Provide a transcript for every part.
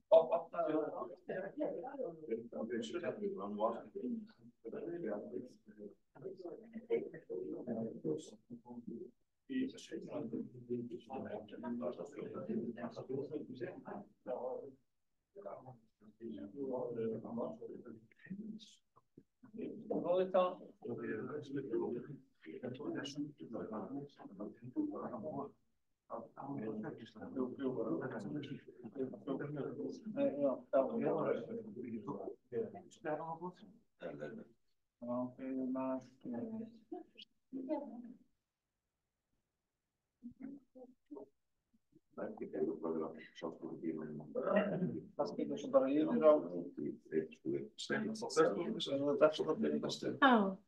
Já.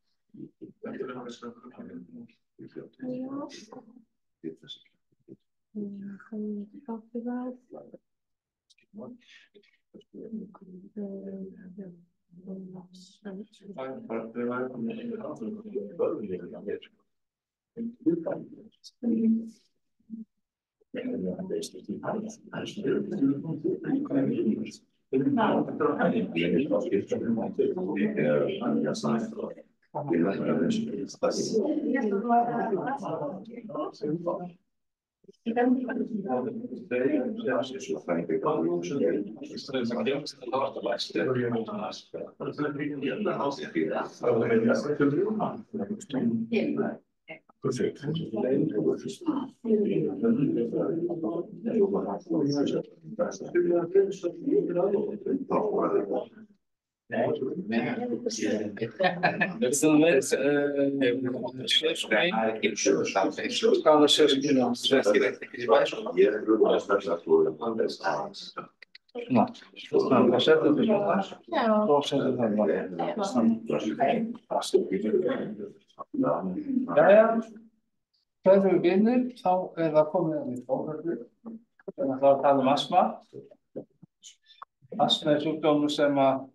Þegar við vinnum, þá það komið að við fóðhörðu. Þannig að það tala astma. Astma sjúkdómur sem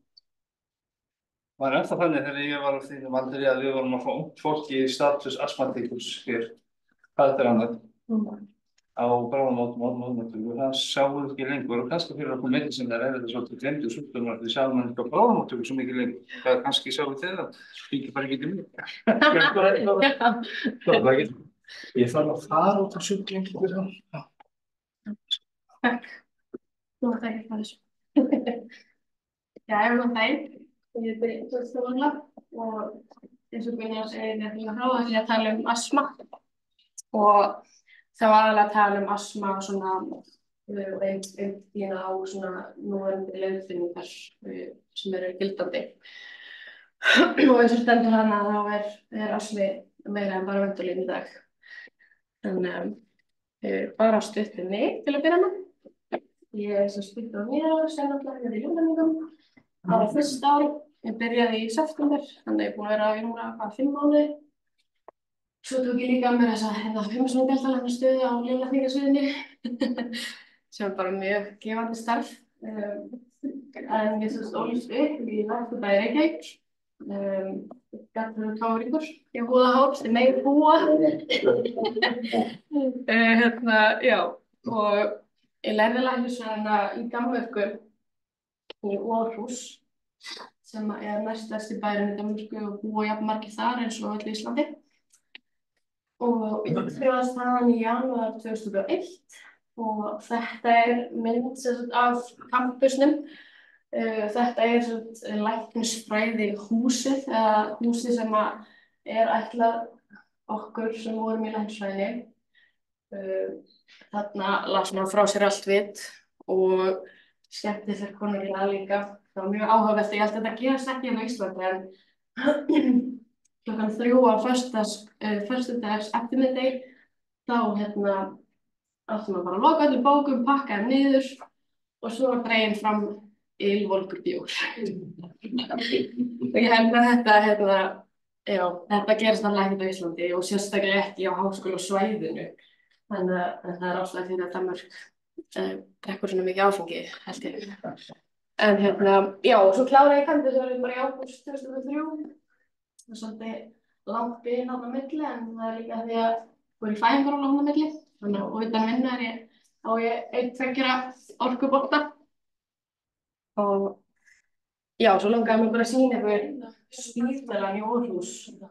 var ennþá þannig þegar ég var á þínum aldri að við vorum að fá ungt fólk í status astmatíkus hér, hvað annað, á bráðamóttöku. Það sjáum við ekki lengur og kannski fyrir okkur mikið sem það þetta svolítið glemdu sjúkdómar því sjáum við ekki á bráðamóttöku svo mikið lengur. Það kannski sjáum við það, fengið bara ekki mjög. Ég þarf að fara út á sjúklingi fyrir það. Takk. Þú mátt ekki fara þessu. Já, ég var það. Ég heiti Þorstofana og eins og Gunnar segir að tala astma og það var aðalega að tala astma svona á svona núverandi leiðbeiningar sem eru gildandi. Og eins og stendur hana þá astmi meira en bara ventulín í dag. Bara stutt við mig til að byrja með. Ég stutt á mér, sem náttúrulega í Lundamíðum á fyrsta ári. Ég byrjaði í september, þannig ég er búin að vera í núna 5 mánuði. Svo tók ég líka mér þessa 5 stöðu á lyflækningasviðinu sem bara mjög gefandi starf. En ég ólst upp í Vesturbæ Reykjavík. Gattur Káringur, ég húðahár sem megin búa. Já, og ég lærði læknisfræðina í Danmörku í Aarhus sem næststærsti bærinn í Danmörku og búa jafn margir þar eins og öll Íslandi. Og ég skrifaðist þaðan í janúar 2001 og þetta mynd af campusnum. Þetta læknisfræði húsið, eða húsið sem ætlað okkur sem vorum í læknisfræðinni. Þarna las maður frá sér allt vit og skemmtilegt konurlega líka. Það var mjög áhugavert, ég held að þetta gerast ekki á Íslandi en klukkan 3 á föstudags eftirmiðdegi þá áttum maður bara að loka öllum bókum, pakka þeim niður og svo var dreginn fram ylvolgur bjór. Og ég held að þetta gerist alveg ekkert á Íslandi og sérstaklega ekki á háskólasvæðinu. Þannig að það ástæða fyrir að Danmörk drekkur svona mikið áfengi, held ég. En já, og svo kláraði ég kandídatsverðlaun bara í ágúst 2003. Það er svolítið langt bið þarna á milli, en það er líka því að fór í fæðingarorlof þarna á milli. Þannig að utan vinnu á ég 1-2 orkubolta. Og já, svo langaði mig bara að sýna ykkur spítalann í Aarhus.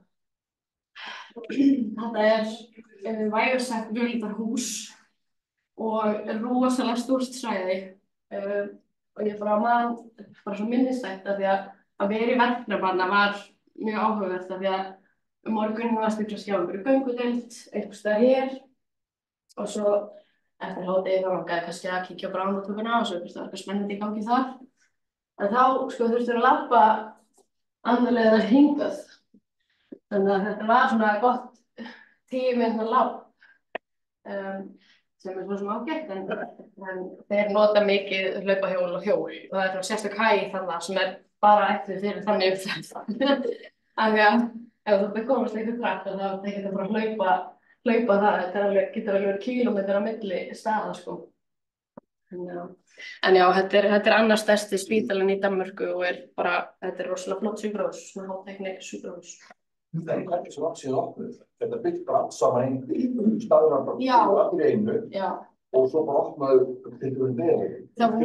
Þetta vægast sagt völundarhús og rosalega stórt svæði. Og ég man bara svo minnisstætt af því að vera í verkefnabarna var mjög áhugavert af því að morguninn var stundum að skjá einhverju göngudeild, einhvers staðar hér og svo eftir hádegi þá langaði kannski að kíkja á bráðamóttökuna og svo einhvers staðar eitthvað spennandi í gangi þar. En þá þurftum við að labba annarlega hingað. Þannig að þetta var svona gott 10 mínútna labb. Sem svo sem ágætt, en þeir nota mikið hlaupahjól og hjól og það svona sérstök hæð þarna sem bara ætlið fyrir þannig uppferð. Þannig að ef þú ert komast eitthvað trakt þá getur það bara hlaupa það, þetta getur alveg verið kílómetra á milli staða sko. En já, þetta annar stærsti spítalinn í Danmörku og þetta rosalega flott sjúkrahús, svona hátekni sjúkrahús. Það ekki svo langt síðan opnuð. Þetta byggt bara allt saman staðurinn bara allir einu og svo bara opnaðu til vegi.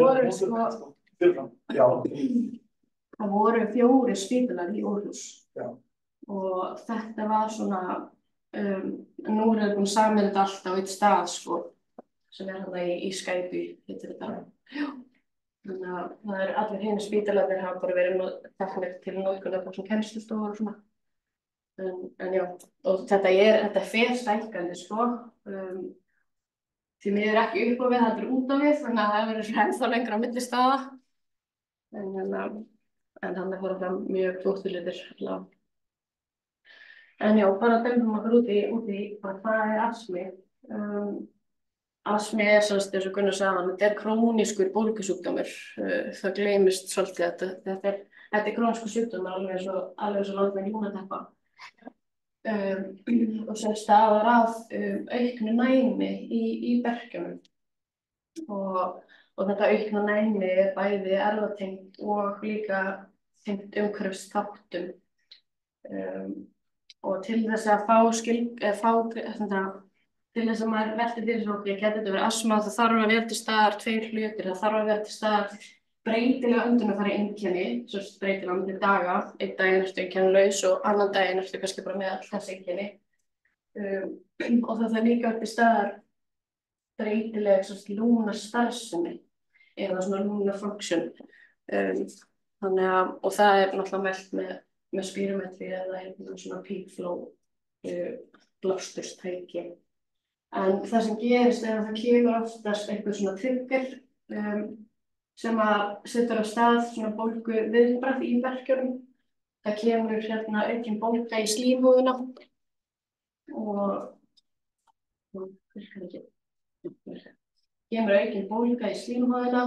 Það voru 4 spítalar í Aarhus og þetta var svona, nú þeir búin að sameina þetta allt á einn stað sko, sem þarna í Skæby, heitir þetta. Þannig að það allir hinir spítalarnir hafa bara verið teknir til notkun af þessum kennslustofur og svona. En já, og þetta fer stækkandi sko, því miður ekki upp á við, þetta út á við, þannig að það verður ennþá lengra á milli staða. En þannig fór fram mjög flóttulutir allavega. En já, bara dæmum okkur út í hvað astmi. Astmi semst eins og Gunnar sagði, þetta krónískur bólgusjúkdómur. Það gleymist svolítið að þetta krónískur sjúkdómur alveg eins og langt með lúnateppa. Og sem stafar af auknu næmi í berkjunum og þetta aukna næmi bæði erfðatengt og líka tengt umhverfisþáttum og til þess að til þess að maður velti fyrir sér okkur, geti þetta verið astma, það þarf að vera til staðar 2 hlutir, það þarf að vera til staðar breytilega öndunarfæri einkenni, svo breytilega milli daga, einn daginn ertu einkennalaus og annan daginn ertu kannski bara með all þessi einkenni. Og það þarf líka til staðar breytilega lúnastarfsemi eða svona lunar-function. Og það náttúrulega mælt með spírometri eða svona peak flow blásturstæki. En það sem gerist að það kemur oftast eitthvað svona trigger sem að setur af stað svona bólgu viðbragð í berkjunum. Það kemur aukin bólga í slímhúðina og kemur aukin bólga í slímhúðina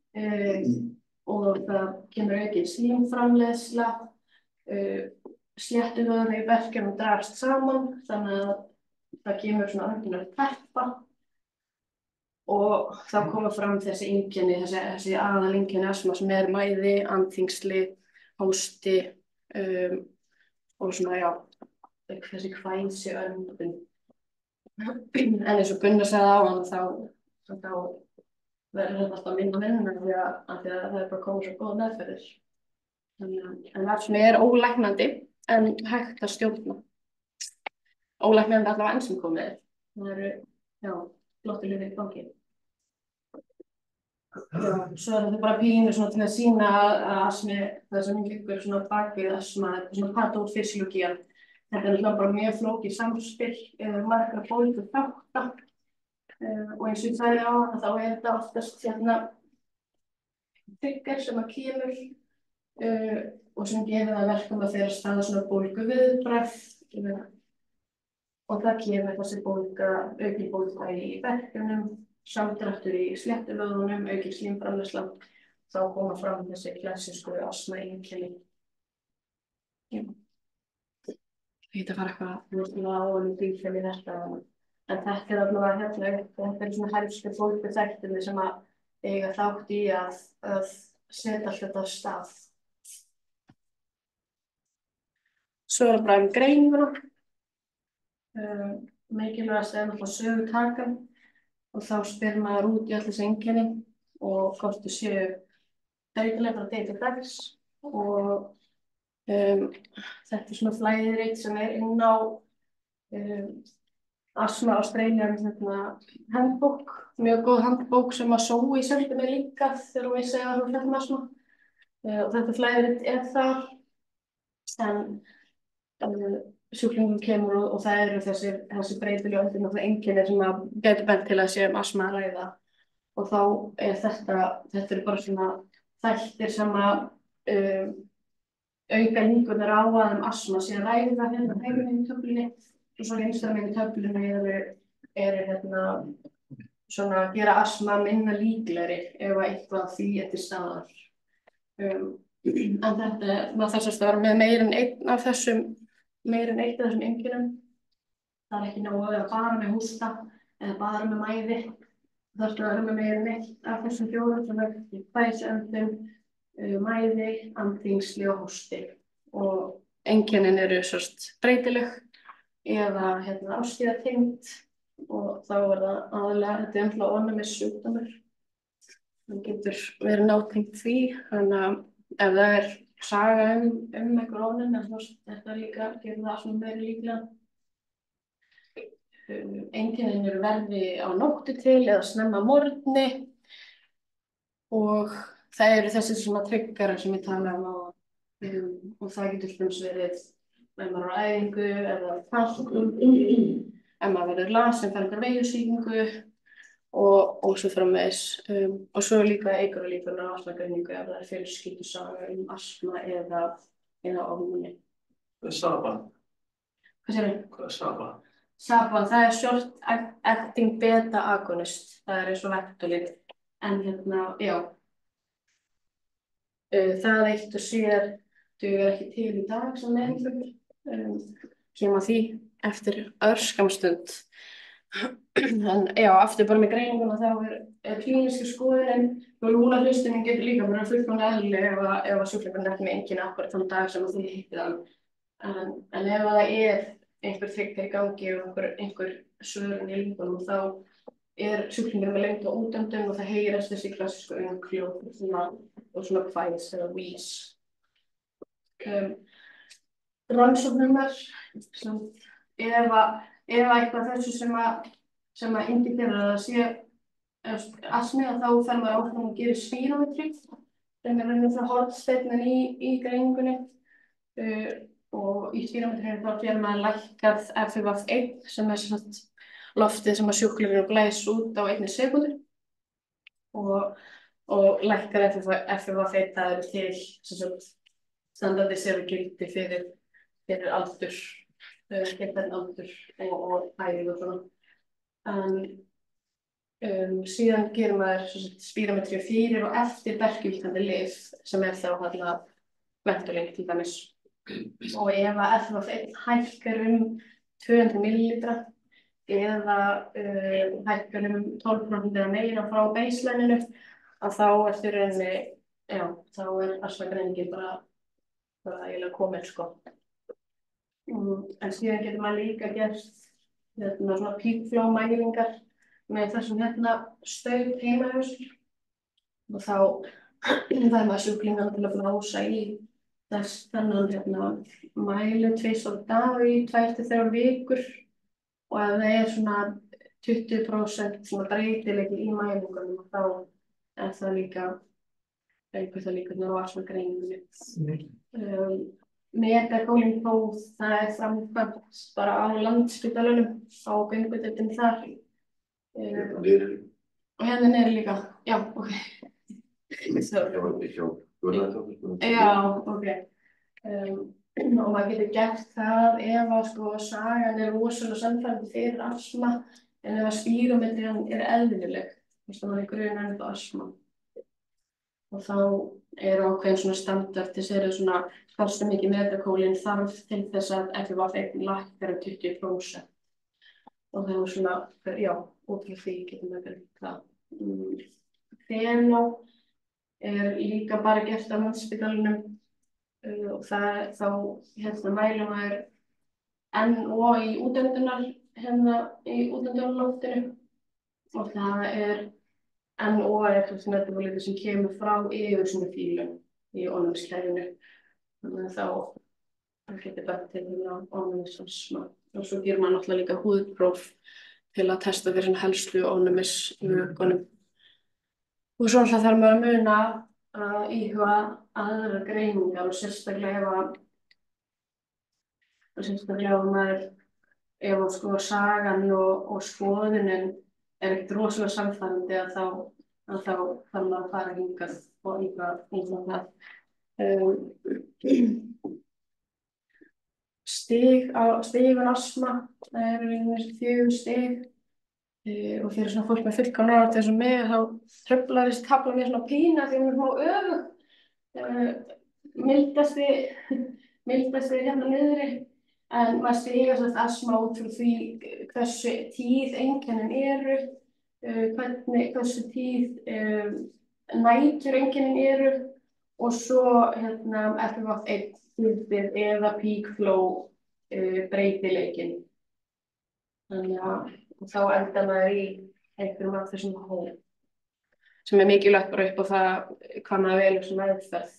og það kemur aukin slímframleiðsla, sléttuvöðvar í berkjunum dragast saman, þannig að það kemur svona öndunarleg teppa. Og þá koma fram þessi einkenni, þessi aðaleinkenni astma sem mæði, andþyngsli, hósti og svona, þessi hvæsi öndun. En eins og Gunnar sagði áðan, þá verður þetta alltaf minna af því að það bara komið svo góð meðferðir. En astmi ólæknandi en hægt að stjórna. Ólæknandi allavega enn sem komið. Það eru, flottir hlutir í gangi. Svo þetta bara pínu svona til að sýna að astmi, það sem liggur svona bakvið astma, svona patofysiológía. Þetta náttúrulega bara mjög flókið samspil margra bólguþátta og eins og ég sagði áðan þá þetta oftast trigger sem að kemur og sem gefur það verkum að þeirra staða svona bólguviðbragð og það kemur þessi aukin bólga í berkjunum, samdráttur í sléttuvöðvunum, aukin slímframleiðsla, þá koma fram þessi klassísku astma-einkenni. Ég get að fara eitthvað á og bílfæli þetta, en þetta allavega þetta svona helstu bólguþættirnir sem að eiga þátt í að setja þetta af stað. Svo bara greininguna. Mikilvægast náttúrulega sögutakan og þá spyr maður út í öll þessi einkenni og hvort þau séu breytileg frá degi til dags og þetta svona flæðirit sem inn á Asthma Australian handbók, mjög góð handbók sem að Zoe sendi mér líka þegar hún vissi að hún fjalla asma. Og þetta flæðirit þar, en sjúklingum kemur og það eru þessi breytilegu einkenni sem að gætu bent til að sé asma að ræða. Og þá þetta eru bara svona þættir sem að auka líkurnar á að asma sé að ræða hérna hægri megin í töflunni og svo vinstra megin í töflunni eru svona að gera asma minna líklegri ef eitthvað af því til staðar. En maður þarf að vera með meira en eitt af þessum einkennum. Það ekki nóg að vera bara með hósta eða bara með mæði. Það þarf að vera með meira en eitt af þessum fjórum sem bæðisöndun, mæði, andþyngsli og hósti. Og einkennin eru breytileg eða árstíðatengd og þá það aðallega þetta ónæmissjúkdómur. Það getur verið nátengt því, þannig að ef það er saga einhver ónæmi, þetta líka gerir það svona meira líklega. Einkennin eru verri á nóttu til eða snemma morgni og það eru þessi svona tryggarar sem ég talaði á og það getur verið ef maður á æfingu eða kalt, ef maður verður lasinn, fær einhverja veirusýkingu og svo framvegis. Og svo líka eykur líkurnar á astmagreiningu ef það er fjölskyldusaga astma eða ofnæmi. Hvað er SABA? Hvað segirðu? Hvað er SABA? SABA, það er short acting beta agonist, það er eins og Ventolin, en já. Það eitt og sér dugar ekki til í dag sem meðferð, kemur því eftir örskamma stund. En já, aftur bara með greininguna þá er klíníska skoðunin og lúnahlustunin getur líka bara fullkomlega eðlileg ef sjúklingurinn er ekki með einkenni akkúrat þann dag sem þið hittið hann. En ef það er einhver tryggur í gangi og einhver svörun í líkunum þá sjúklingurinn með lengt og útöndun og það heyrast þessi klassísku önghljóð og svona hvæs eða vís. Rannsóknirnar, ef eitthvað þessu sem að indikera að það sé asmi þá fer maður áfram og gerir spírómetri sem raunin frá hornsteinninn í greiningunni og í spírómetrinu þá fer maður lækkað FIV1 sem loftið sem að sjúklingurinn blæs út á 1 sekúndu og lækkað FIV1 það eru til standardisera-gildi fyrir aldur, gildan aldur og æfingu og svona. Síðan gerir maður spírómetri fyrir og eftir berkjultandi lyf sem þá Ventolin til dæmis. Og ef að FIV1 hækkar 200 millilitra eða hækkar 12% eða meira frá baselineinu að þá rauninni, já, þá astmagreiningin bara eiginlega komin En síðan getur maður líka gert svona peak flow mælingar með þessum staut heima hjá sér og þá fær maður sjúklingana til að blása í þennan mæli 2 á dag í 2 til 3 vikur og ef það er svona 20% svona breytileiki í mælingunum þá það líka aukur það líkurnar á astmagreiningunni. Metacolin-próf, það framkvæmt bara á Landspítalanum á göngudeildinni þar. Og hérna niðri líka, já, ok. Já, ok. Og maður getur gert það ef að sagan rosalega sannfærandi fyrir astma en ef að spírómetrían eðlileg, þá maður grunar um astma. Og þá ákveðin svona standard þess svona hversu mikið metacolin þarf til þess að FIV1 lækkar 20%. Og það svona, já, út frá því getum við greint það. Fenó líka bara gert á Landspítalanum og þá mælum maður NO í útöndunar, í útöndunarloftinu og það en OAS metabólítið sem kemur frá yfirsýnufílum í ónæmiskerfinu. Þannig að þá getur bent til ónæmisasma. Og svo gerir maður náttúrulega líka húðpróf til að testa fyrir helstu ónæmisvökunum. Og svo náttúrulega þarf maður að muna að íhuga aðrar greiningar og sérstaklega ef sko sagan og skoðunin ekkert rosalega samfærandi að þá þarf maður að fara hingað og íhuga það. Stigun astma, það eru 4 stig og fyrir svona fólk með fullkomna nálægt eins og mig þá truflar þessi tafla mér svona pína því hún smá öfug. Mildasti hérna niðri en maður stigar svona astma út frá því hversu tíð einkennin eru, hversu tíð nætur einkennin eru og svo FFF1 tíðbið eða peak flow breytileikinn. Þannig að þá endar maður í einhverjum af þessum hóp sem mikilvægt bara upp á það hvað maður velur sem meðferð.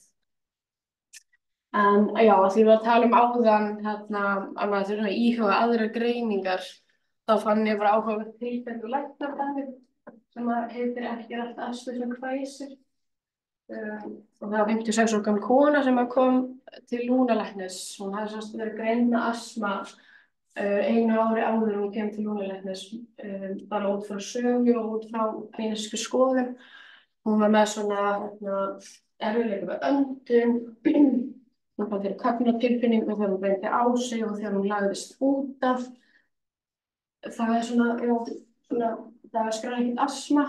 En já, að því við að tala áðan að maður þurfa að íhuga aðrar greiningar þá fann ég bara áhugavert tilfelli úr læknafræði sem heitir ekki rætt astma sem hvæsir. Og það var 56 ára gamla kona sem kom til lungnalæknis. Hún hafði semst verið greind með astma einu ári áður en hún kemur til lungnalæknis, bara út frá sögu og út frá klínískri skoðun. Hún var með svona erfiðleika með öndun, hún fann fyrir köfnunartilfinningu þegar hún beindi á sig og þegar hún lagðist út af. Það var skráð ekkert astma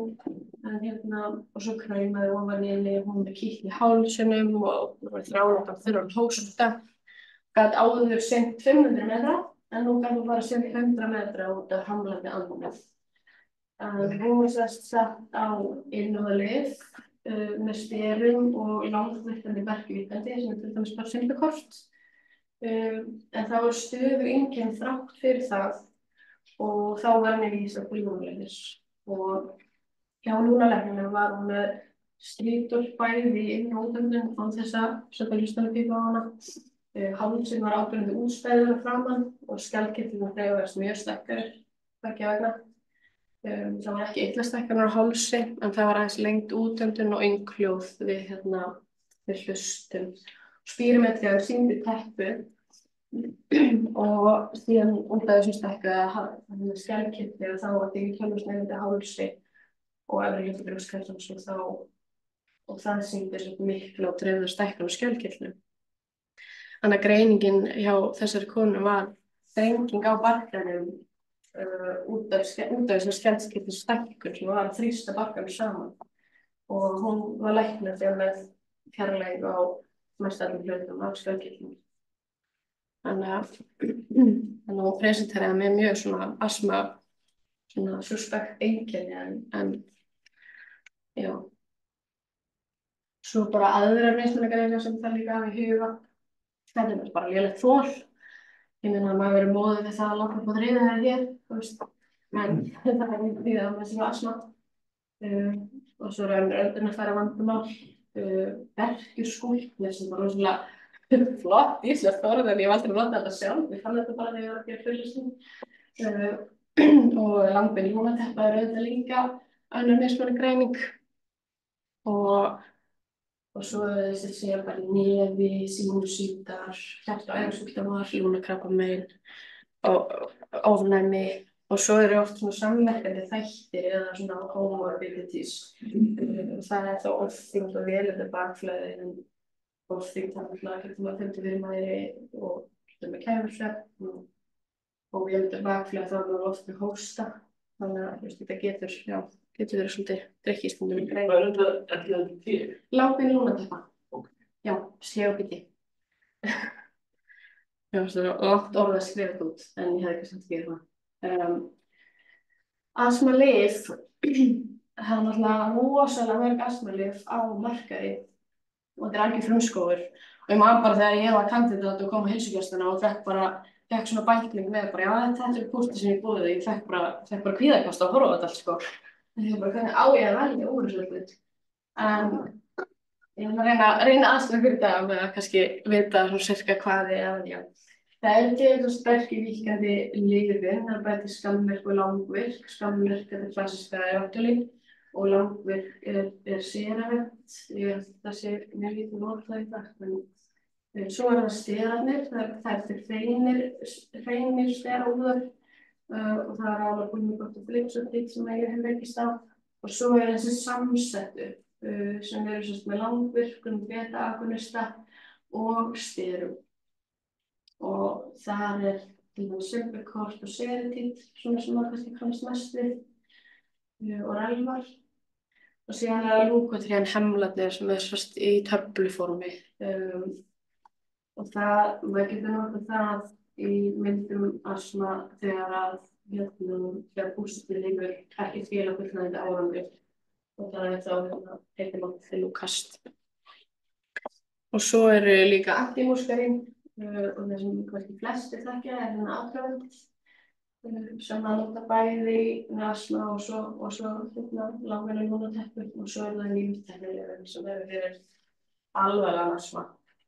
og svo kraumaði ofan í henni, hún með kitl í hálsinum og hún var þrálátt að þurfa að hósta. Gat áður synt 500 metra en nú gat hún bara synt 100 metra út af hamlandi andað. Hún var sett á innúðalyf með sterum og langvirkandi verkvíkjandi sem til dæmis bara sundukort. En það var stöðug einkenni þrátt fyrir það og þá var henni vísað til lungnalæknis. Og hjá lungnalækninum var hún með strítur bæði inn og útöndun án þess að setja hlustunarpípu á hana. Hálsinn var áberandi útstæður að framan og skjaldkirtillinn hreyfðist mjög sterkari beggja vegna. Það var ekki eitlastækkanir á hálsi en það var aðeins lengd útöndun og innkljóð við hlustun. Spírometrið sýndi teppu og síðan út af þessum stækkaða skjaldkirtilli og þá var því kjálfursnefndi hálsi og efri hluti brjóstkjarnans og það sýndi mikla og dreifða stækkun á skjaldkirtlinum. Þannig að greiningin hjá þessari konu var þrenging á barkanum út af þessari skjaldkirtilsstækkun sem var að þrýsta barkanum saman og hún var læknuð þegar með fjarlægð á mestallum hlutum af skjaldkirtlinum. Þannig að hún presenteraði með mjög svona astma, svona suspekt einkenni en já. Svo bara aðrar mismunagreiningar sem það líka hafa í huga. Þetta er bara lélegt þol. Ég meina að maður verið móðið við það að langa upp á þriðið það hér, þú veist. En það er því að með svona astma. Og svo er öndunarfæra vandamál. Berkjurskúlknir sem var rosalega flott íslenskt orð en ég hef aldrei notað þetta sjálf. Ég fann þetta bara þegar ég var að gera fyrirlesning. Og langbein lúnateppa er auðvitað líka önnur mismunagreining. Og svo þessi sér bara nefi, sinusítar, hjarta- og æðasjúkdómar, lungnakrabbamein, ofnæmi og svo eru oft svona samverkandi þættir eða svona comorbidities. Það er þá ofþyngd og vélindi bakflæði en ofþyngd getur maður fundið fyrir mæri og getur með kæfursvefn og vélindi bakflæði þá er maður oft með hósta. Þannig að þetta getur verið svolítið drykkistundum. Hvað er þetta ekki til? Langbein lúnateppa. Já, COPD. Já, það er langt orð að skrifa þetta út, en ég hefði ekki samt að gera það. Astmalyf, það er náttúrulega rosalega mörg astmalyf á markaði og þetta er algjör frumskógur. Og ég man bara þegar ég var kandídat og kom á heilsugæsluna og fekk svona bækling með bara, já, þetta er pústi sem ég búið og ég fekk bara kvíðakast að horfa á þetta allt, sko. ég bara hvernig á ég að velja úr þessu hlut. En ég ætla að reyna aðstoða fyrir það með að kannski vita svona sirka hvað ég að velja. Það til svo sterkir víkjandi lyfin, það bæti skammvirk og langvirk. Skammvirk klassíska Ventolin og langvirk Seravet. Það sé mjög lítið notað í dag. Svo það sterarnir, það til hreinir steraúðar og það alveg mjög gott og flipsöldið sem ég hef rekist á. Og svo þessi samsettu sem með langvirkun, beta-agonista og sterum. Og þar til dæmis Symbicort og Seretid, svona sem maður kannski kannast mest við, og Relvar. Og síðan það Leukotriene hemlarnir sem svart í töfluformi. Og maður getur notað það í myndum astma þegar pústið liggur ekki skila fullnægjandi árangri. Og það þá heitir maður Filukast. Og svo líka antimúskarín. Og það sem kannski flestir þekkja aðdragandið sem að nota bæði með astma og svo langvinna lúnateppur og svo það lífteknilegum sem fyrir alvarlegan astma.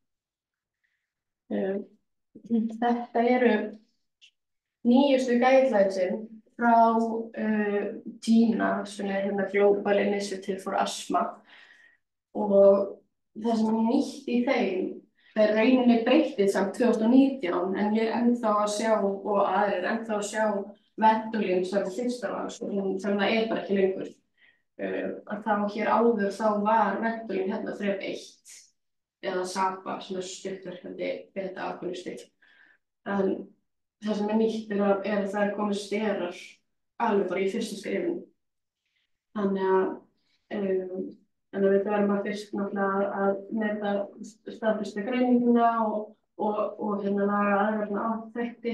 Þetta nýjustu guidelinesen frá TINA sem Global Initiative for Asthma og það sem nýtt í þeim það rauninni breyttið samt 2019 en ég ennþá að sjá og aðrir ennþá að sjá Ventolin sem fyrstalags sem það bara ekki lengur. Að þá hér áður þá var Ventolin þrep 1 eða SAPA sem stuttverkandi beta-agonisti. En það sem nýtt að það komið sterar alveg bara í fyrsta skrifinu. Þannig að við verðum að fyrst náttúrulega að meta staðfesta greininguna og laga aðverðna á þætti.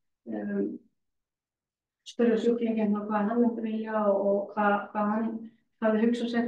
Spyrja sjúklinginn hvað hann myndi vilja og hvað hann hafði hugsað sér.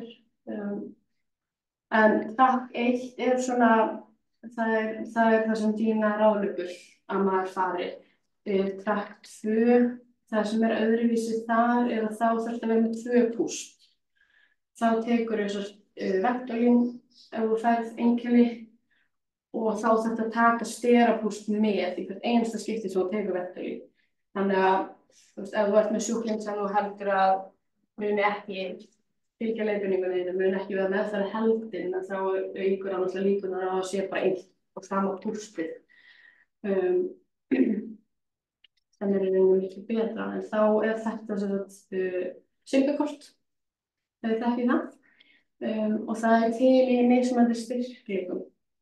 En TAC 1 svona, það sem TINA ráðleggur að maður fari. TAC 2, það sem öðruvísi þar að þá þarf að vera með 2 púst. Þá tekur Ventolin ef þú færð einkenni og þá þarf að taka sterapúst með í hvert einasta skipti sem þú tekur Ventolin. Þannig að ef þú ert með sjúkling sem þú heldur að muni ekki fylgja leiðbeiningunni, muni ekki vera meðferð heldinn, þá aukur hann alltaf líkunar að það sé bara eitt og sama pústið. Þannig rauninni miklu betra, en þá þetta Symbicort, ef þið þekkið það. Og það til í mismunandi styrkleikum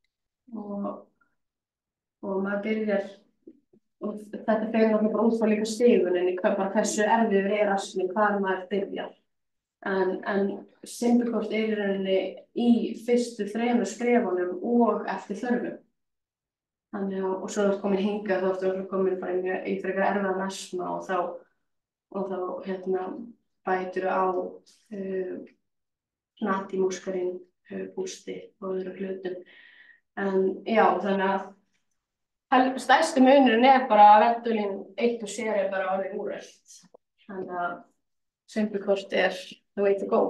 og maður byrjar og þetta fer náttúrulega bara út frá líka stigunni bara hversu erfiður astmi hvar maður byrjar en Symbicort í rauninni í fyrstu 3 skrefunum og eftir þörfum þannig og svo er komin hingað þá ertu komin bara í frekar erfiðan astma og þá bætir á antimúskarín, pústi og öðru hlutum. En já, þannig að stærsti munurinn bara að Ventolin 1 og sér bara orðið úrelt. Þannig að Symbicort the way to go.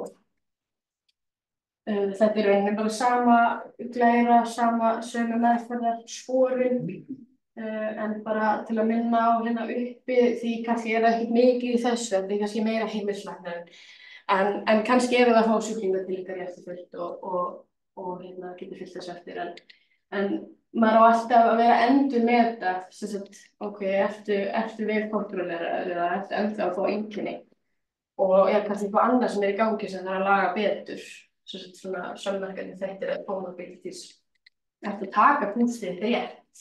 Þetta rauninni bara sama glæra, sömu meðferðar, sporin, en bara til að minna á uppi því kannski það ekkert mikið í þessu, þetta kannski meira heimilislæknar. En kannski það að fá sjúklinga til ykkar í eftirfylgd og getur fylgt þess eftir. En maður á alltaf að vera endur með þetta, ok, ertu vel kontrolleraður eða ertu ennþá að fá einkenni og kannski eitthvað annað sem í gangi sem það að laga betur, svona samverkandi þættir eða comorbidities. Ertu að taka pústið rétt.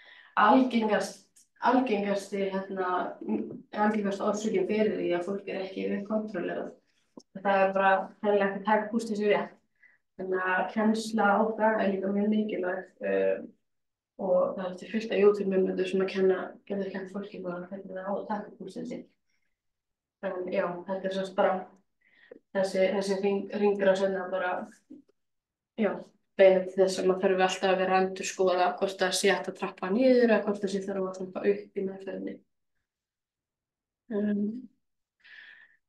Algengast orsökin fyrir því að fólk ekki vel kontrollerað. Það bara heldur ekki að taka pústið sér rétt. Þannig að kennsla á það líka mjög mikilvæg og það til fullt af YouTube-myndböndum sem að geta kennt fólki hvernig það á að taka pústið sér. En já, þetta semst bara þessi hringrás bara beinir til þess að maður þarf alltaf að vera að endurskoða hvort það sé hægt að trappa niður eða hvort það sé þarf að trappa upp í meðferðinni.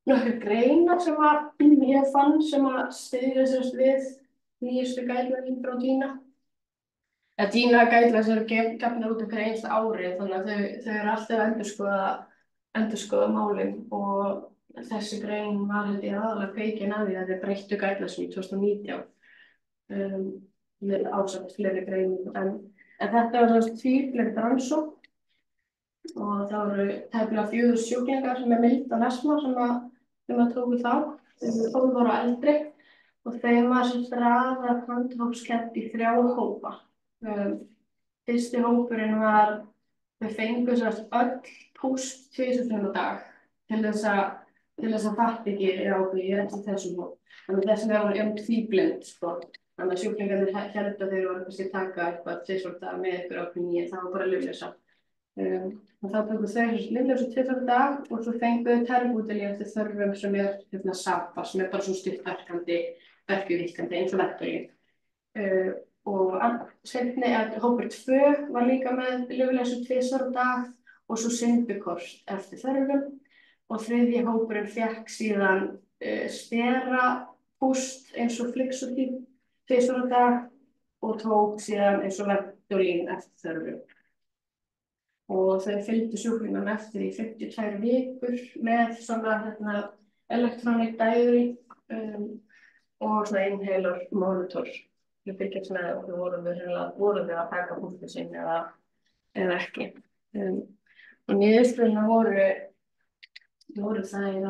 nokkur greinar sem ég fann sem styðja við nýjustu guideline frá Dína. Dína guidelines eru gefnar út hverju einasta ári, þannig að þau eru alltaf að endurskoða málin og þessi grein var held ég aðalega kveikin að því að þeir breyttu guidelines í 2019 með ásamt fleiri greinum. En þetta var svona tvíhlið rannsókn og það voru tæplega 4 sjúklingar sem mildan astma sem tóku þátt, þeir voru 12 ára og eldri og þeim var raðað handhópskennt í 3 hópa. Fyrsti hópurinn var, þau fengu öll púst 2 sinnum á dag til þess að fatta ekki, já ok, ég er ekki þessum hóp. Þannig að þessum voru tvíblind, sko. Þannig að sjúklingarnir héldu að þeir voru kannski að taka eitthvað 2 sinnum á dag með ykkur ákveðni, það var bara lyflausa. Og þá tóku þau lyflausa 2 sinnum á dag og svo fengu þau terbúteli eftir þörfum sem SAPA, sem bara svona stuttverkandi, verkjuvíkandi eins og Ventolin. Og seinni, hópur 2 var líka með lyflausa 2 sinnum á dag og svo Symbicort eftir þörfum og þriðji hópurinn fékk síðan sterapúst eins og Flixotid 2 sinnum á dag og tók síðan eins og Ventolin eftir þörfum. Og þau fylgdu sjúklingarna eftir í 52 vikur með svona electronic diary og svona inhaler monitor. Við fylgjast með okkur vorum við að taka púltinn sinn eða ekki. Og niðurstöðurnar voru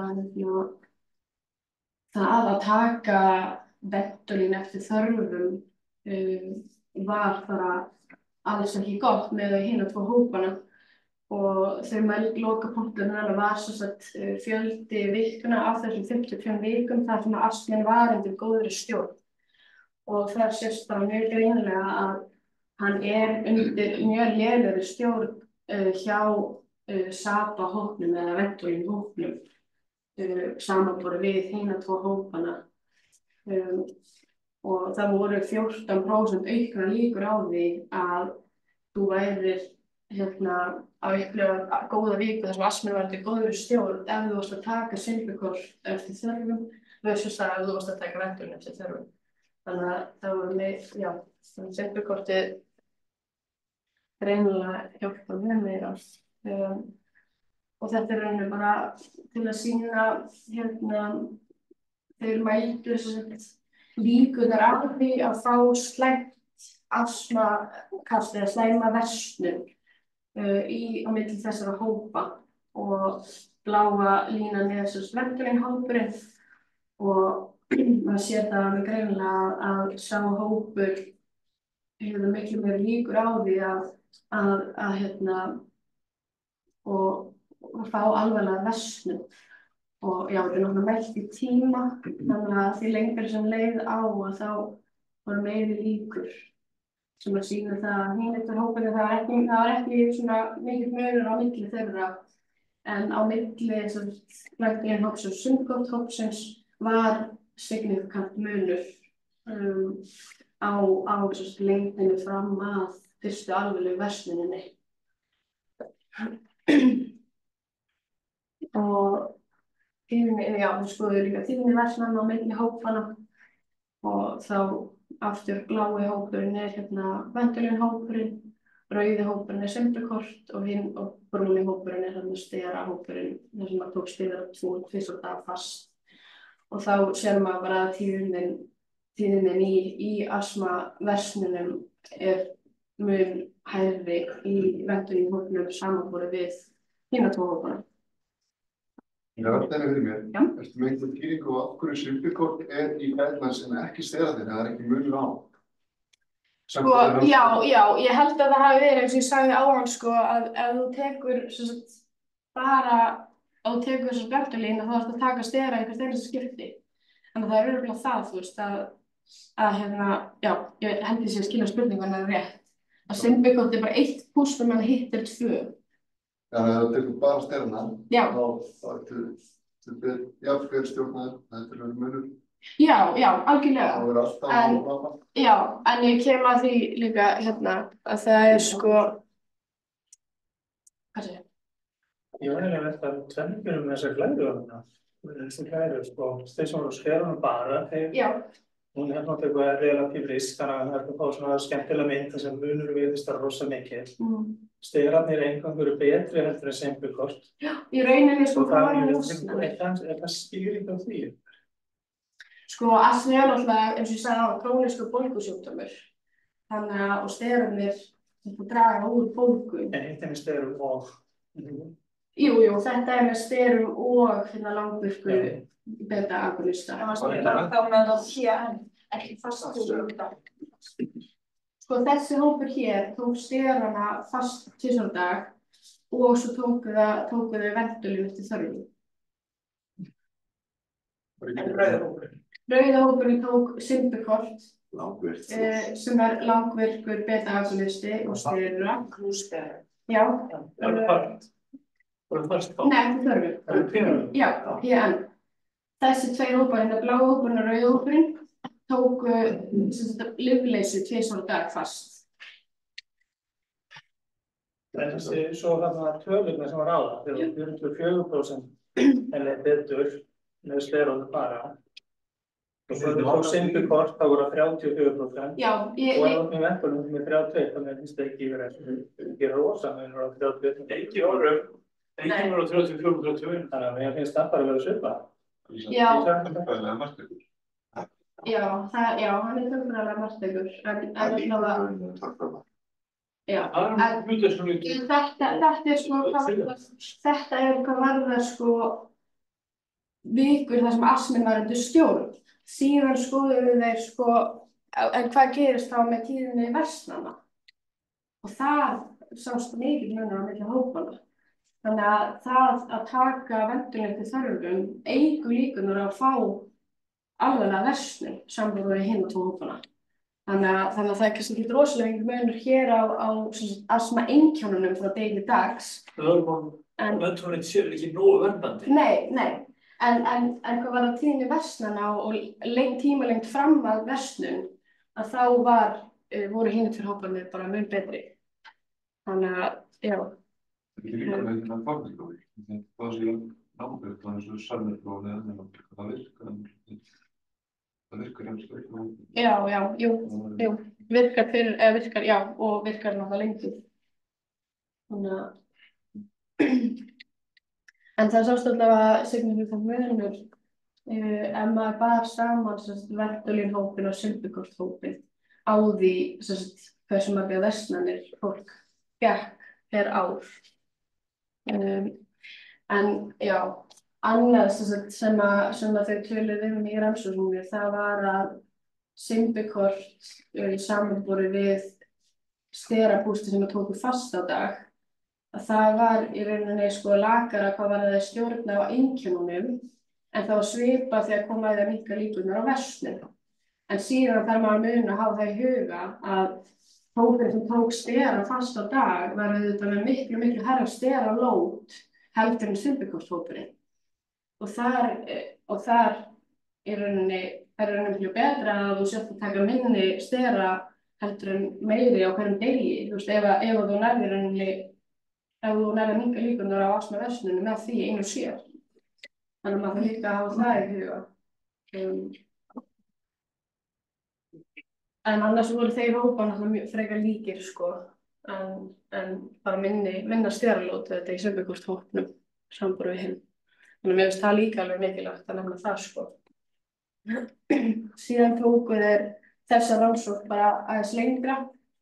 það að taka Ventolin eftir þörfum var bara alls ekki gott með hina 2 hópana og þau lokapunkturinn var fjöldi vikna af þessum 55 vikum þar sem astminn var undir góðri stjórn. Og það sést bara mjög greinilega að hann undir mjög lélegri stjórn hjá SAPA hópnum eða Ventolin hópnum samanborið við hina 2 hópana. Og það voru 14% auknar líkur á því að þú værir að upplifa góða viku þar sem astminn var undir góðri stjórn ef þú varst að taka Symbicort eftir þörfum versus að ef þú varst að taka Ventolin eftir þörfum. Þannig að það voru Symbicortið greinilega hjálpað mjög meira. Og þetta rauninni bara til að sýna þeir mældu líkurnar á því að fá slæmt astmakast eða slæma versnun á milli þessara hópa og bláa línan er Ventolin hópurinn og maður sér það alveg greinilega að sá hópur hefur miklu meira líkur á því og fá alvarlega versnun. Og já, þetta er náttúrulega mælt í tíma, þannig að því lengur sem leið á að þá voru meiri líkur sem að sýna það að hinirtarhópurinn, það var ekki svona mikill munur á milli þeirra en á milli Ventolin hóps og Symbicort hópsins var signifikant munur á lengdinni fram að fyrstu alvarlegu versnuninni. Og tíðni, já, við skoðum líka tíðni versnanna á milli hópana og þá aftur blái hópurinn er Ventolin hópurinn, rauði hópurinn er Symbicort og brúni hópurinn er stera hópurinn þar sem maður tók stera 2 á dag fast. Og þá sér maður bara að tíðnin í astmaversnunum er mun hærri í Ventolin hópnum samanborið við hina 2 hópana. Ég er alltaf fyrir mér. Já. Ertu með einhver skýringu á af hverju Symbicort í guidelines en ekki steraðir, það er ekki munur á? Já, ég held að það hafi verið eins og ég sagði áðan að ef þú tekur Ventolin þá þarftu að taka stera í hvert einasta skipti. Þannig að það er örugglega það, þú veist, já, ég held ég sé að skilja spurninguna rétt. Að Symbicort er bara 1 púst og mann hitt 2. Já, ef þú tekur bara sterana, Já. þá ertu jafnvel stjórnaður, þetta er munur. Já, algjörlega. Það er alltaf að lafa. Já, en ég kem að því líka að það er hvað sé? Ég var eiginlega að velta tvenningum með þessar glæru þarna. Þessi kæru, sko, þeir sem voru að skera hana bara, Já. Hún náttúrulega relatív risk, þannig að það er að fá svona skemmtilega mynd þar sem munur virðist vera rosa mikið. Sterarnir einhverjum eru betri heldur en simpulkort. Já, í rauninni sko hvað var það losnað. Er það skýring á því? Sko, astmi er náttúrulega, eins og ég sagði á, krónískur bólgusjúkdómur. Þannig að, og sterarnir draga úr bólgu. En hitt er með sterum og... Jú, þetta er með sterum og langvirku beta-agonista. Þá með það PN, ekki fast Sko þessi hópur hér tók sterana fast 2 dag og svo tóku þau Ventolin eftir þörfum. En rauða hópurinn? Rauða hópurinn tók Symbicort, sem er langvirkur beta-agonisti og stera. Klústera. Já. Er það part? Nei, eftir þörfum. Það er PN? Já, PN. Þessi 2 hópar, blái hópurinn og rauði hópurinn, tóku lyfleysu 2 dag fast. En þessi svo þarna tölurnar sem var á það, þegar 44% henni betur með steróðu bara. Og svo þegar tók Symbicort, þá voru það 34%. Já, og ef það með Ventolin með 31, þannig að þetta ekki verið að gera rosa, en það var 31. Ekki voru 34-31. Þannig að mér finnst það bara að vera svipað. Já. Tölfræðilega marktekur. Já, hann er tölfræðilega marktekur, en allavega. Já, þetta er hvað varðar sko vikur þar sem astminn var undir stjórn. Síðan skoðuðu þeir sko, en hvað gerist þá með tíðinni versnanna? Og það sást mikið munur á milli hópanna. Þannig að það að taka Ventolin til þörfum eykur líkurnar að fá alvarlega versnun samanborið við hina 2 hópana. Þannig að það er kannski ekki rosalega mikið munur hér á astma-einkennunum frá degi til dags. Ventolin séu ekki nógu verndandi. Nei. En hvað var það tíðinni versnanna og tímalengt fram að versnun, að þá voru hina 2 hópanir bara mun betri. Þannig að, já. Það er líka með þetta farðingáði. Það sé náttúrulega eins og sannleiklóni eða það virkar eins og Já, virkar, og virkar náttúrulega lengur. Þannig að, en það sást allavega signifikant munur ef maður bar saman Ventolin hópinn og Symbicort hópinn á því hversu margar versnanir fólk gekk per ár. En já, annað sem að þau töluðu í rannsókninni, það var að Symbicort í samanborið við sterabústi sem tóku fast á dag, að það var í rauninni sko lakara hvað var það að stjórna á einkennunum, en það var svipað þegar kom að minnka líkurnar á versnun. En síðan þarf maður að muna að hafa það í huga að hópurinn sem tók stera fast á dag var auðvitað með miklu hærra steralót heldur en Symbicort hópurinn. Og þar er rauninni mjög betra að þú sért að taka minni stera heldur en meiri á hverjum degi. Þú veist, ef þú nærði að minnka líkurnar á astmaversnunum með því einu sér. Þannig að maður þarf líka að hafa það í huga. En annars voru þeir hópar náttúrulega frekar líkir sko, en bara minna steralót þetta í Symbicort hópnum samanborið við hinn. Þannig að mér finnst það líka alveg mikilvægt að nefna það sko. Síðan tóku þeir þessa rannsókn bara aðeins lengra,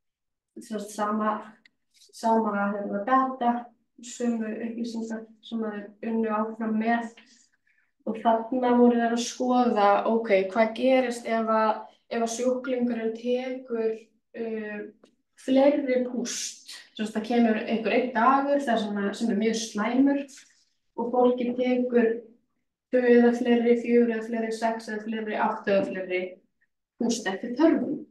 sama data, sömu upplýsingar sem þeir unnu áfram með, og þarna voru þeir að skoða, hvað gerist ef að sjúklingurinn tekur fleiri púst. Það kemur einn dagur sem er mjög slæmur og fólki tekur 2 eða fleiri, 4 eða fleiri, 6 eða fleiri, 8 eða fleiri púst eftir þörfum.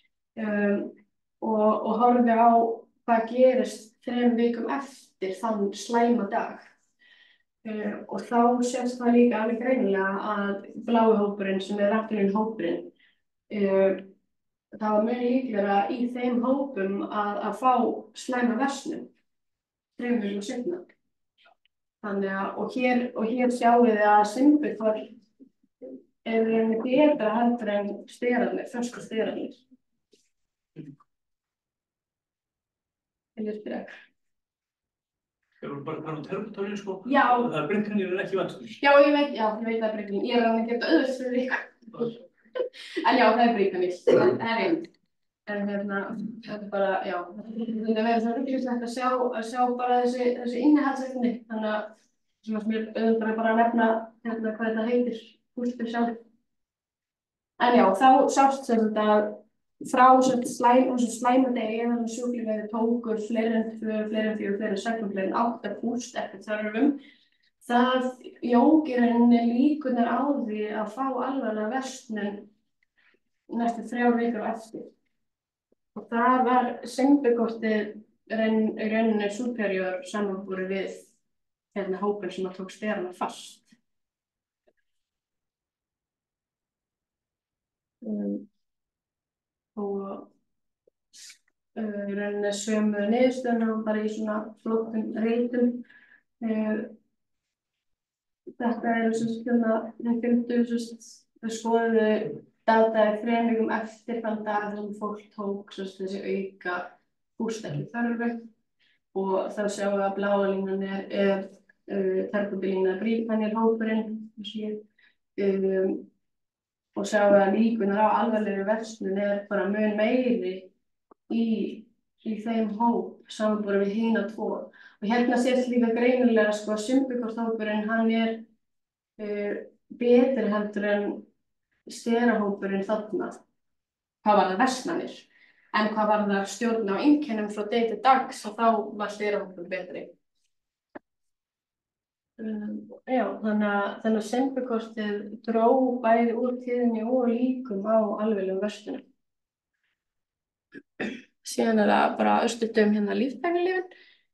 Og horfi á hvað gerist 3 vikum eftir þann slæma dag. Og þá sést það líka alveg greinilega að blái hópurinn sem er Ventolin hópurinn, það var mjög líklega í þeim hópum að fá slæma versnun 3 vikum seinna. Þannig að, og hér sjáum við að Symbicor er betra heldur en sterarnir, fersku sterarnir. Við erum bara að termotólin sko. Já. Það er brinkkanýr ekki vantur. Já, ég veit að brinkkanýr. Ég er að geta auðvitað fyrir ykkur. En já, það er brinkkanýr. Það er einn. En þetta er bara, já, þetta verður það rugglingslegt að sjá bara þessi innihaldsefni. Þannig að sem að mér auðvitað bara að nefna hvað þetta heitir, húsbyrð sjálf. En já, þá sást sem þetta frá slæmadegi eða sjúklingar tóku fleiri en 2, fleiri en 4, fleiri en 6, fleiri en 8 púst eftir þörfum. Það jók í rauninni líkurnar á því að fá alvarlega versnun næstu 3 vikur á eftir. Og þar var Symbicortið í rauninni superior samanborið við hópinn sem tók sterana fast. Og í rauninni sömu niðurstöðuna bara í svona flóknum ritum. Þetta þeir fylgdu skoðuðu dataði 3 vikum eftir þann dag sem fólk tók þessi auka bústekli þörfu og þá sjáum við að bláa línan er terpóbílína bríkkanýrhópurinn og sjáum við að líkunar á alvarlegri versnun er bara mun meiri í þeim hóp samanborið við hina 2. Og hérna sést líka greinilega sko að Symbicorthópurinn hann er betri heldur en sterahópurinn þarna. Hvað var það versnanir? En hvað var það stjórn á einkennum frá degi til dags og þá var sterahópurinn betri. Já, þannig að Symbicortið dró bæði úr tíðni og líkum á alvarlegum verslunum. Síðan er það bara örstuðum hérna líftæknilyfin.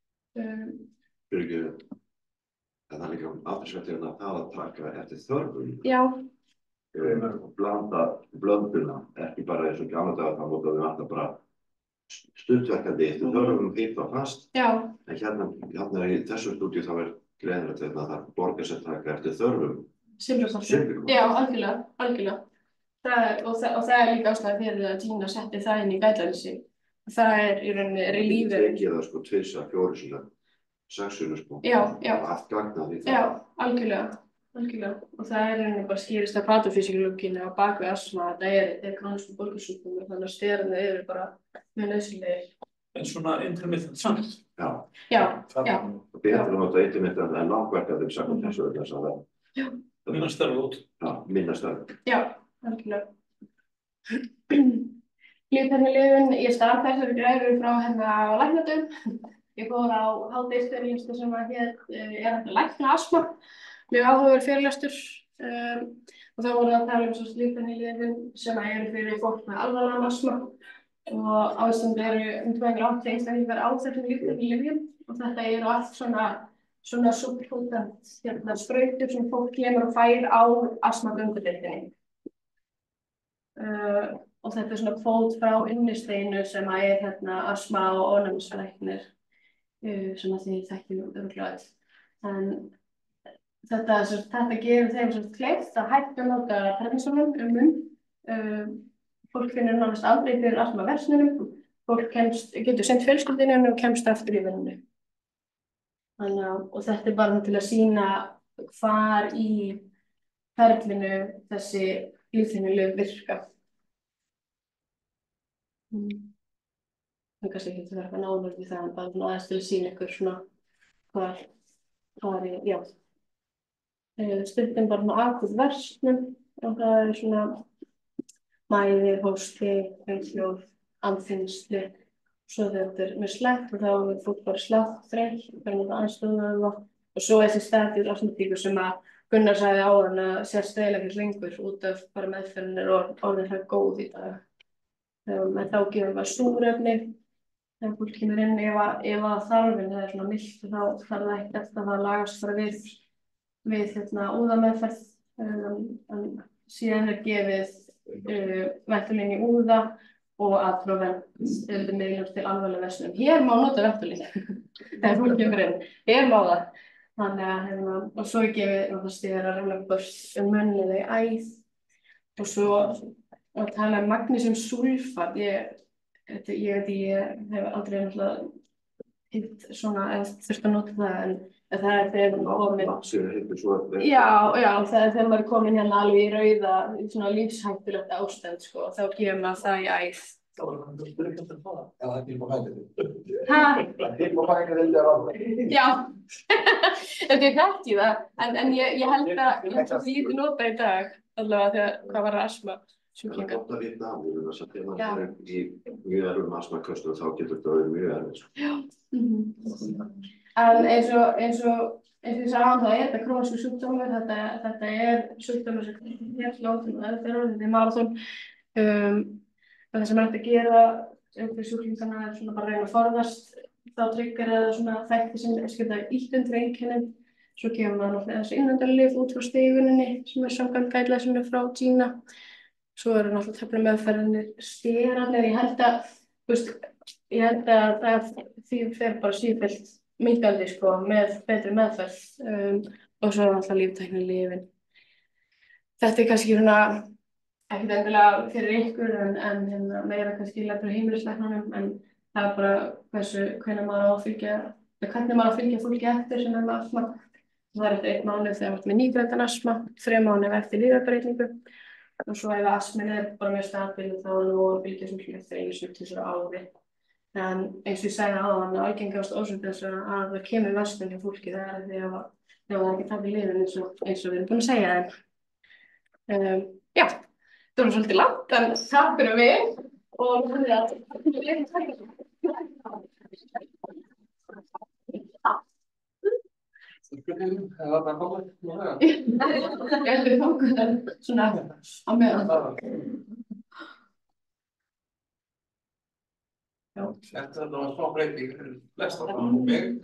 Það er líka aftursvættir að það að taka eftir þörfum. Já. Blanda blönduna, ekki bara eins og gamla daga þá notaðu við alltaf bara stuttverkandi eftir þörfum hitt og fast. Já. En hérna í þessu stúdíu þá greinilegt að það borgar sér taka eftir þörfum. Symbicortið. Já, algjörlega. Það er líka ástæða fyrir að Tína setti það inn í guidelinesi. Það í rauninni reliever. Það tekið það sko 2, 4 sinna, 6 sinna sko. Já. Allt gagnað í það. Já, algjörlega. Og það í rauninni bara skýrist að patofysiológíunni á bak við astma. Þetta er krónískur bólgusjúkdómur, þannig að sterarnir eru bara mjög nauðsynlegir. En svona intermittent samt. Já. Betur að nota intermittent en langverkandi samkvæmt þessu þess að það. Minna stærð út. Já, minna stærð. Já, algjörlega. Líftæknilyfin, ég starf þessari græður frá hérna á læknadum. Ég fór á hádegisfyrirlestur sem að er að lækna astma. Mjög áhugaverður fyrirlestur. Og þá voru að tala líftæknilyfin sem eru fyrir fólk með alvarlegan astma. Og á Íslandi eru 280 einstaklingar á þessum líftæknilyfjum og þetta eru allt svona subpotent sprautur sem fólk kemur og fær á astmagöngudeildinni. Og þetta er svona kvót frá Unnisteinu sem er hérna astma- og ónæmislæknir sem að þið þekkjum örugglega öll. En þetta gerir þeim kleift að hætta að nota prednisónum munn. Fólk finnur nánast aldrei fyrir astmaversnunum. Fólk getur sinnt fjölskyldunni og kemst aftur í vinnu. Og þetta er bara til að sýna hvar í ferlinu þessi líftæknilyf virka. Það er kannski ekki að vera nánar við það, en bara aðeins til að sýna ykkur svona hvar já. Stundum bara akut versnun og það er svona mæði, hósti, hljóð, andþyngsli. Svo þetta er mjög slett og þá er fólk bara slátt, þreytt, bara nota aðstoðað og svo þessi statíð astmatíkur sem að Gunnar sagði áðan að sést eiginlega ekki lengur út af bara meðferðin er orðin það góð í dag. En þá gefum við súrefni þegar fólk kemur inn ef að þarfin er svona milt og þá þarf það ekki eftir að það lagast bara við úðameðferð. En síðan er gefið Ventolin í úða og Atrovent miðlum til alvarleg versnun. Hér má nota Ventolin þegar fólk kemur inn. Hér má það. Þannig að, og svo er gefið náttúrulega stíðar að reyna börst munnið í æð og svo að tala magnesiumsúlfat, ég hef aldrei náttúrulega hitt svona, þurft að nota það, en það er þegar komin. Magnesium heitir svo að... Já, það er þegar maður er komin hérna alveg í rauða, svona lífshættulegt ástand, sko, og þá gefur maður það í æð. Já, það er til á fæðinni. Hæ? Það er til á fæðinni þegar það er. Já, þetta er þekki það, en ég held að lítið nota í dag, allavega þegar hvað var astma sjúklingar. Það er gott að vita af því, þess að þegar maður er í mjög erfum astmaköstum þá getur þetta verið mjög erfið. Já. En eins og ég sagði það er þetta krónískur sjúkdómur, þetta er sjúkdómur sem er slóttum og þetta er maraþon. Það sem er hægt að gera fyrir sjúklingana er svona bara að reyna að forðast þá tryggar eða svona þætti sem skipta illt undir einkennum. Svo gefur maður náttúrulega þessi innöndarlyf út frá stíguninni sem er samkvæmt guideline frá Gina. Svo eru náttúrulega töflumeðferðinir sterarnir. Ég held að því fer bara sífellt minnkandi sko með betri meðferð og svo er náttúrulega líftæknilyfin. Þetta er kannski svona ekkert endilega fyrir ykkur en meira kannski lætur heimilislæknunum en það er bara hvernig maður á að fylgja fólki eftir sem er með astma. Það er eftir 1 mánuð þegar maður er með nýgræntan astma, 3 mánuð eftir lyfjabreytingu og svo ef astminn er bara mjög stabil þá er nú að fylgja fólki eftir 1 á ári. En eins og ég sagði áðan að algengast orsök þess að það kemur verslun hjá fólki það er því að það ekki taka lyfin eins og við erum búin að segja þeim. Já. Það var svolítið langt, en takk fyrir mig og þannig að ég heldur tóku það svona á meðan. Þetta var smá breyting fyrir flesta frá mig.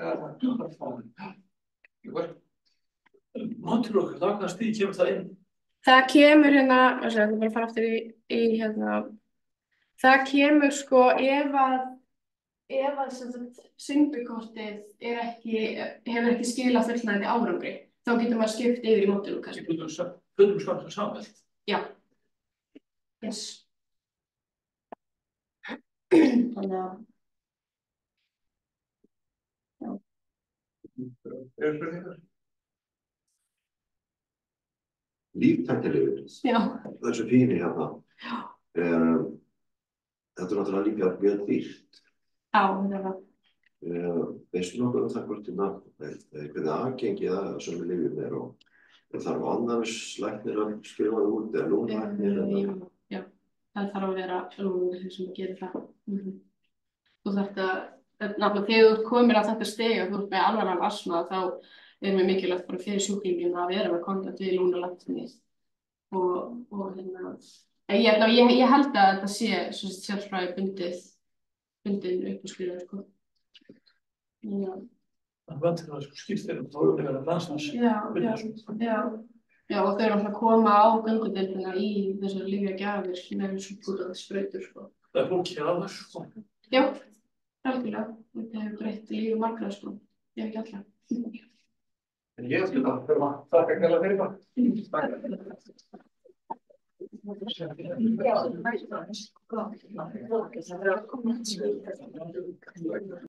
Máttur okkur, hvaða stíð kemur það inn? Það kemur hérna, það bara fara aftur í hérna, það kemur sko ef að SYNBI-kortið hefur ekki skilað fullnægjandi árangri, þá getur maður skipt yfir í módulúkast. Fundum svart samvelt? Já. Yes. Þannig að... Já. Spurningar? Líftæknilyfin. Já. Þessu fíni hérna. Þetta er náttúrulega líka mjög dýrt. Já, þetta er það. Veistu nokkuð það hvort hvernig aðgengið að sömu lyfjum er og þarf andæmislæknir að skrifa það út eða lunglæknir? Já, það þarf að vera lunglæknir sem gerir það. Og þetta, náttúrulega þegar þú komir að þetta stig og þú ert með alvarlegan astma þá er mjög mikilvægt bara fyrir sjúklingin að vera með kontakt við lunglækni og hérna, ég held að þetta sé sjálfsfræði bundin uppúrskrifað sko. Það vantur að skiptir þá er það glansans. Já, og þau eru alltaf að koma á göngudeildina í þessar lyfjagjafir með súrpúrandi sprautur sko. Það er fólki að þessu sko. Já, algjörlega. Þetta hefur breytt lífi margra sko. Ég hef ekki alltaf. En ég ætlum að fyrir að þakka kærlega fyrir það.